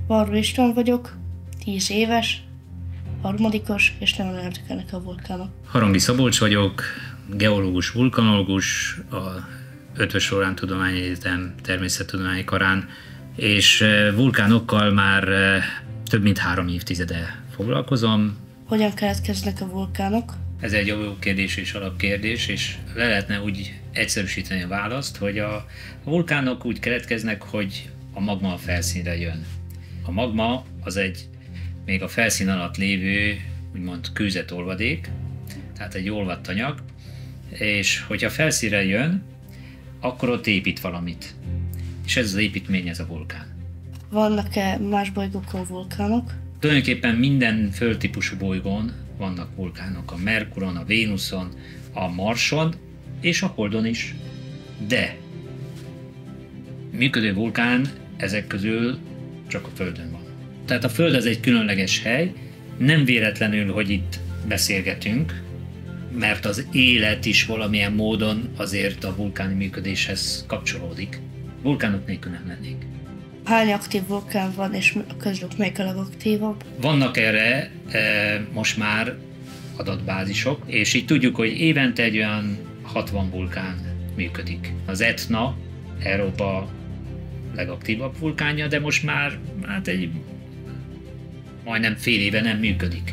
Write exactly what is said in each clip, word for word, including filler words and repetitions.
Varró István vagyok, tíz éves, harmadikos, és nagyon érdekelnek a vulkánok. Harangi Szabolcs vagyok, geológus, vulkanológus, a Eötvös Loránd Tudományegyetem Természettudományi Karán, és vulkánokkal már több mint három évtizede foglalkozom. Hogyan keletkeznek a vulkánok? Ez egy jó kérdés és alapkérdés, és le lehetne úgy egyszerűsíteni a választ, hogy a vulkánok úgy keletkeznek, hogy a magma a felszínre jön. A magma az egy még a felszín alatt lévő, úgymond kőzetolvadék, tehát egy olvadt anyag, és hogyha felszínre jön, akkor ott épít valamit. És ez az építmény, ez a vulkán. Vannak-e más bolygókon vulkánok? Tulajdonképpen minden földtípusú bolygón vannak vulkánok. A Merkuron, a Vénuszon, a Marson és a Holdon is. De működő vulkán ezek közül csak a Földön van. Tehát a Föld az egy különleges hely, nem véletlenül, hogy itt beszélgetünk, mert az élet is valamilyen módon azért a vulkáni működéshez kapcsolódik. Vulkánok nélkül nem lennénk. Hány aktív vulkán van, és közülük melyik a legaktívabb? Vannak erre e, most már adatbázisok, és így tudjuk, hogy évente egy olyan hatvan vulkán működik. Az Etna, Európa legaktívabb vulkánja, de most már hát egy majdnem fél éve nem működik.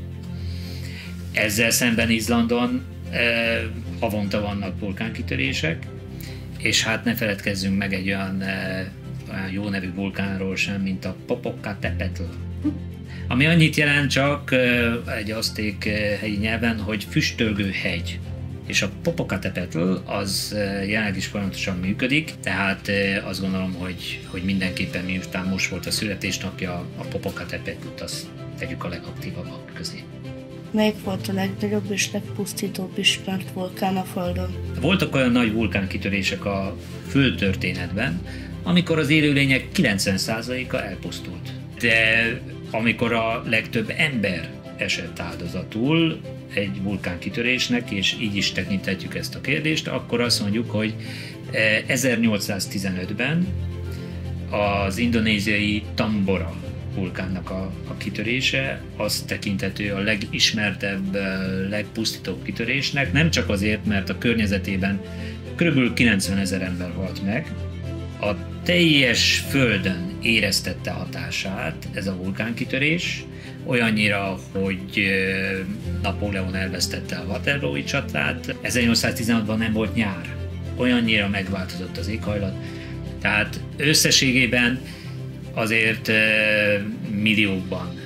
Ezzel szemben Izlandon eh, havonta vannak vulkánkitörések, és hát ne feledkezzünk meg egy olyan, eh, olyan jó nevű vulkánról sem, mint a Popocatépetl. Ami annyit jelent csak eh, egy azték eh, helyi nyelven, hogy füstölgő hegy. És a Popocatépetl az eh, jelenleg is folyamatosan működik, tehát eh, azt gondolom, hogy, hogy mindenképpen miután most volt a születésnapja, a Popocatépetlt azt tegyük a legaktívabbak közé. Melyik volt a legnagyobb és legpusztítóbb ismert vulkán a Földön? Voltak olyan nagy vulkánkitörések a földtörténetben, amikor az élőlények kilencven százaléka elpusztult. De amikor a legtöbb ember esett áldozatul egy vulkánkitörésnek, és így is tekinthetjük ezt a kérdést, akkor azt mondjuk, hogy ezernyolcszáztizenötben az indonéziai Tambora vulkánnak a, a kitörése, az tekinthető a legismertebb, legpusztítóbb kitörésnek, nem csak azért, mert a környezetében kb. kilencvenezer ember halt meg, a teljes Földön éreztette hatását ez a vulkánkitörés, olyannyira, hogy Napóleon elvesztette a Waterloo-i csatát, ezernyolcszáztizenhatban nem volt nyár, olyannyira megváltozott az éghajlat, tehát összességében azért e, milliókban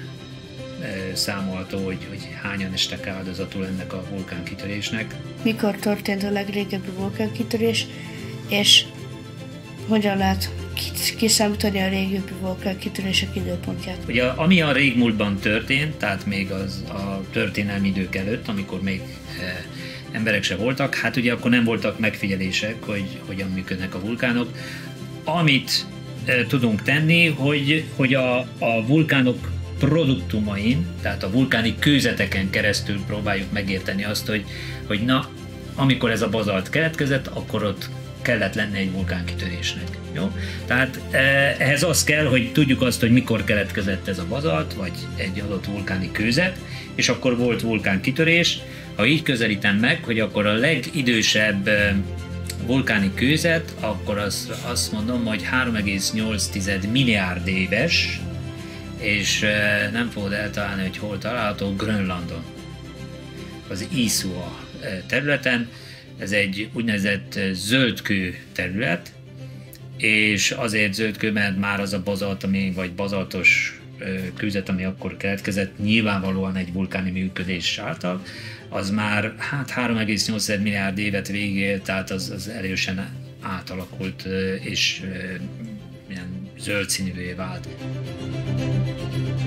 e, számolható, hogy, hogy hányan estek áldozatul ennek a vulkánkitörésnek. Mikor történt a legrégebbi vulkánkitörés, és hogyan lehet kiszámítani a régebbi vulkánkitörések időpontját? Ugye, ami a régmúltban történt, tehát még az a történelmi idők előtt, amikor még e, emberek se voltak, hát ugye akkor nem voltak megfigyelések, hogy hogyan működnek a vulkánok. Amit tudunk tenni, hogy, hogy a, a vulkánok produktumain, tehát a vulkáni kőzeteken keresztül próbáljuk megérteni azt, hogy, hogy na, amikor ez a bazalt keletkezett, akkor ott kellett lenni egy vulkánkitörésnek. Jó? Tehát ehhez az kell, hogy tudjuk azt, hogy mikor keletkezett ez a bazalt, vagy egy adott vulkáni kőzet, és akkor volt vulkánkitörés. Ha így közelítem meg, hogy akkor a legidősebb vulkáni kőzet, akkor azt, azt mondom, hogy három egész nyolc milliárd éves, és nem fogod eltalálni, hogy hol található, Grönlandon. Az Iszua területen, ez egy úgynevezett zöldkő terület, és azért zöldkő, mert már az a bazalt, ami, vagy bazaltos kőzet, ami akkor keletkezett, nyilvánvalóan egy vulkáni működés által, az már hát három egész nyolc milliárd évet végél, tehát az, az erősen átalakult és ilyen zöld színűvé vált.